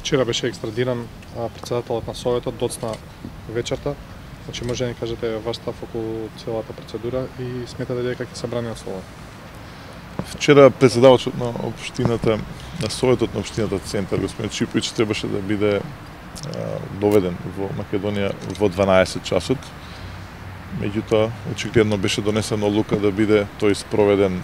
Вчера беше екстрадиран председателот на Советот, доцна вечерта. Значи може да ни кажете ваш став околу целата процедура и сметате дека ќе се брани на слобода? Вчера председателот на општината, на Советот на општината Центар, господин Чипоvić, требаше да биде доведен во Македонија во 12 часот. Меѓутоа, очигледно беше донесена одлука да биде тој спроведен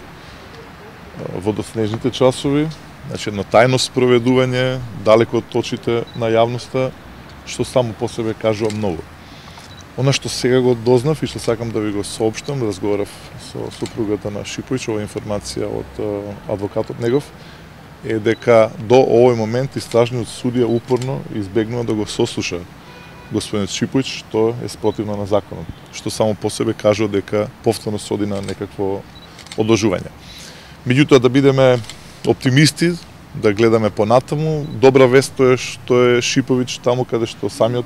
во доснежните часови, значи едно тајно спроведување, далеко од очите на јавноста, што само по себе кажува многу. Она што сега го дознав и што сакам да ви го соопштам, разговарав со супругата на Шипоvić, ова информација од адвокатот негов, е дека до овој момент истражниот судија упорно избегнува да го сослуша господинот Шипоvić, што е спротивно на законот, што само по себе кажува дека повторно се оди на некакво одложување. Меѓутоа, да бидеме оптимисти, да гледаме понатаму, добра вест е што е Шипоvić таму каде што самиот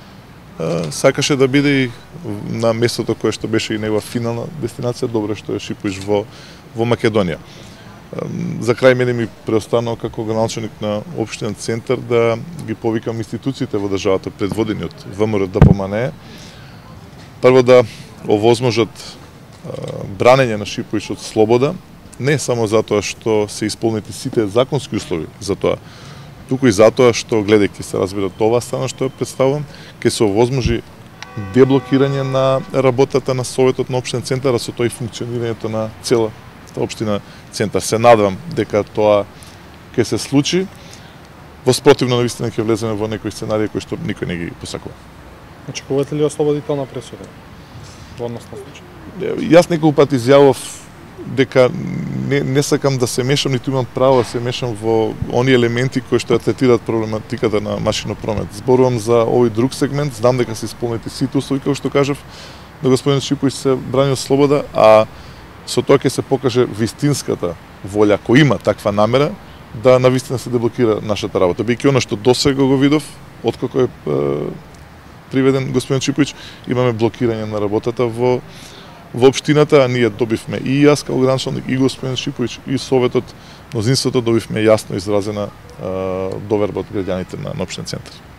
сакаше да биде и на местото кое што беше и негова финална дестинација. Добро што е Шипоvić во Македонија. За крај мене ми преостанало како граначалник на општинен Центар да ги повикам институциите во државата предводени од ВМРО ДПМНЕ, прво да овозможат бранење на Шипоvić од слобода, не само затоа што се исполнети сите законски услови за тоа, туку и затоа што, гледајќи се разбират оваа страна што ја представувам, ќе се овозможи деблокирање на работата на Советот на општинен Центар, а со тоа и функционирањето на цела општина Центар. Се надевам дека тоа ќе се случи. Во спротивно, навистина ќе влеземе во некои сценарии кои што никој не ги посакува. Очекувате ли ослободителна пресуда во однос на случај? Јас неколку пати изјавав дека не сакам да се мешам, ниту имам право да се мешам во оние елементи кои што ја третираат проблематиката на машинов промет. Зборувам за овој друг сегмент, знам дека се исполнети сите услови, како што кажав, да господин Шипоvić се брани од слобода, а со тоа ќе се покаже вистинската волја, кој има таква намера, да навистина се деблокира нашата работа. Бидејќи она што досега го видов, откако е приведен господин Шипоvić, имаме блокирање на работата во општината, а ние добивме и јас како граначалник, и господин Шипоvić, и Советот, мнозинството добивме јасно изразена доверба од граѓаните на општинен Центар.